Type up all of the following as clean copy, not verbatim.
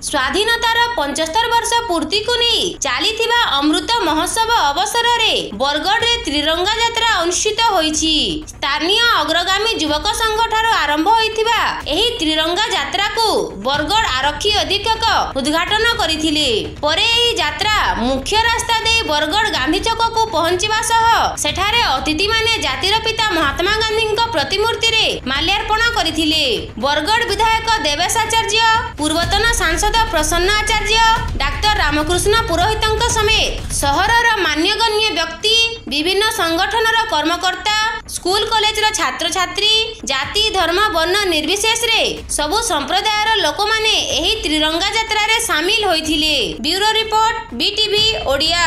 स्वाधीनतार 75 वर्ष पूर्ति को नहीं चली अमृत महोत्सव अवसर में बरगढ़ रे त्रिरंगा यात्रा अनुष्ठित होईछि। स्थानीय अग्रगामी युवक संघ ठारो आरंभ होइथिबा एही त्रिरंगा यात्रा को बरगढ़ आरक्षी अधीक्षक उद्घाटन करथिले। परे एही यात्रा मुख्य रास्ता दे बरगढ़ गांधी चौक को पहुंचीबा सह सेठारे अतिथि माने जातिर पिता महात्मा गांधी प्रतिमूर्ति रे माल्यार्पण करथिले। बरगढ़ विधायक देवेश आचार्य, पूर्वतन सांसद प्रसन्न आचार्य, डाक्टर रामकृष्ण पुरोहित समेत सहरर मान्यगण्य व्यक्ति, विभिन्न संगठनर कर्मकर्ता, स्कूल कॉलेज छात्र छात्री, जाति धर्म वर्ण निर्विशेष रे सबु संप्रदायर लोक माने एही त्रिरंगा यात्रा रे शामिल होइथिले। Bureau report BTV Odia.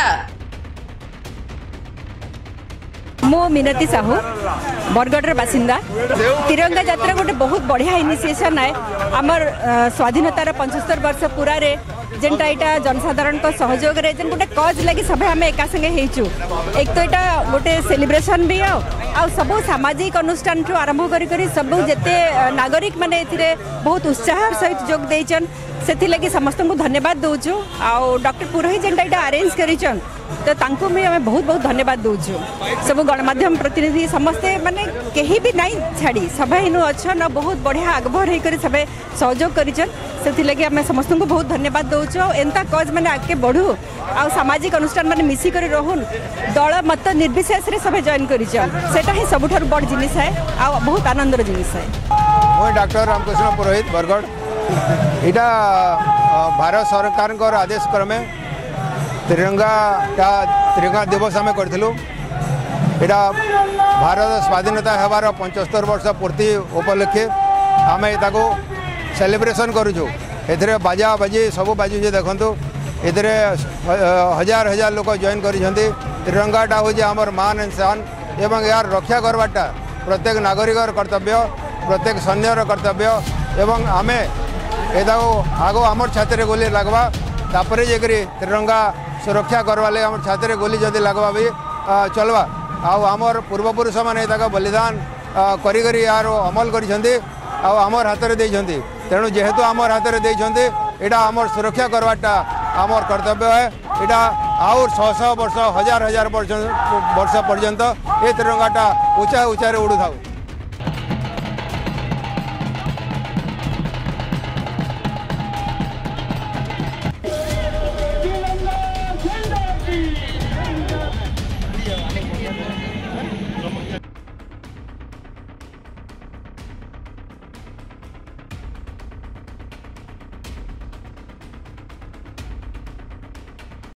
मो मिनती साहू बरगढ़ बासिंदा। तिरंगा यात्रा गोटे बहुत बढ़िया इनिशिएशन है। आमर स्वाधीनतार 75 वर्ष पूरा रे जेनटा एटा जनसाधारण को सहयोग रे जेन गोटे कज लगी सब आम एका संगे हेचु। एक तो एटा गोटे सेलिब्रेशन भी आ सब सामाजिक अनुष्ठान ठू आरंभ करी सब जेते नागरिक माने एथिरे बहुत उत्साह सहित जोग देइचन सेथि लगी समस्त को धन्यवाद दोछु। आ डॉक्टर पुरोहित जेनटा एटा अरेंज करिचन तो तांको भी हमें बहुत बहुत धन्यवाद दोछु। सब गणमाध्यम प्रतिनिधि समस्ते माने केही भी नहीं छाड़ी सब इनु अच्छन बहुत बढ़िया आगभर होकर सब सहयोग करिचन सेथि लगी हमें समस्त को बहुत धन्यवाद दोछु। एंता कज माने आगे बढ़ू आ सामाजिक अनुष्ठान माने मिसी करी रहून दल मत निर्विशेष रे सब जॉइन करिचन सेटा ही सबुठार बड़ जिनिस है आ बहुत आनंदर जिनिस है। मैं डॉक्टर रामकृष्ण पुरोहित बरगढ़। इटा भारत सरकार को आदेश क्रमे त्रिरंगा दिवस आम करूँ। यहाँ भारत स्वाधीनता होवार 75 वर्ष पूर्ति उपलक्षे आम ताको सेलिब्रेशन करूँ। ए बाजा बाजी सब बाजुचे देखु ए हजार हजार लोक जॉइन कर त्रिरंगाटा हूँ आमर मान एंड शान एवं यार रक्षा करवाटा प्रत्येक नागरिक कर्तव्य, प्रत्येक सैन्यर कर्तव्य एवं आमे आगो आमर छाती गोली लगवा तापर जाकि त्रिरंगा सुरक्षा करवा लगे आम छाती गोली जदि लगवा भी चलवा आमर पूर्वपुरुष मैंने बलिदान करी यार अमल कर हाथ में तेणु जेहेतु आमर हाथ में यहाँ आमर सुरक्षा करवाटा आमर कर्तव्य है। यहाँ आउर 100 वर्ष हजार हजार वर्ष पर्यंत ये त्रिरंगाटा ऊंचा ऊंचा उड़ू था।